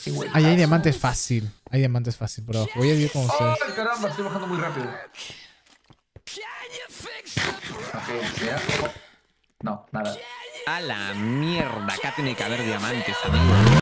Ahí hay diamantes fácil. Hay diamantes fácil por abajo. Voy a ir con ustedes. ¡Ay, caramba! Estoy bajando muy rápido. Ok, ya. No, nada. A la mierda, acá tiene que haber diamantes, amigo.